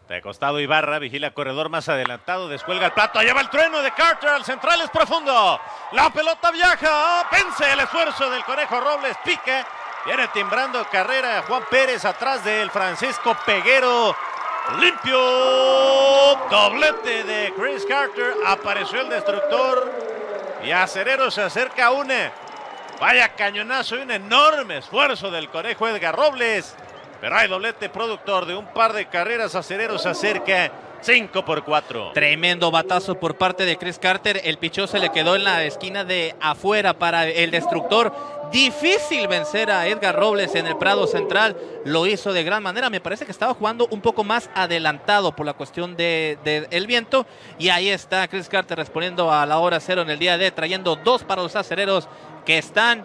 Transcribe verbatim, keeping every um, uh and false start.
De costado Ibarra, vigila corredor más adelantado, descuelga el plato, lleva el trueno de Carter, al central es profundo. La pelota viaja, vence el esfuerzo del Conejo Robles, pique. Viene timbrando carrera Juan Pérez atrás del Francisco Peguero. Limpio, doblete de Chris Carter, apareció el destructor y Acereros se acerca a une. Vaya cañonazo y un enorme esfuerzo del Conejo Edgar Robles. Pero hay doblete productor de un par de carreras. Acereros se acerca cinco por cuatro. Tremendo batazo por parte de Chris Carter. El pichó se le quedó en la esquina de afuera para el destructor. Difícil vencer a Edgar Robles en el Prado Central. Lo hizo de gran manera. Me parece que estaba jugando un poco más adelantado por la cuestión de, de el viento. Y ahí está Chris Carter respondiendo a la hora cero en el día de, trayendo dos para los acereros que están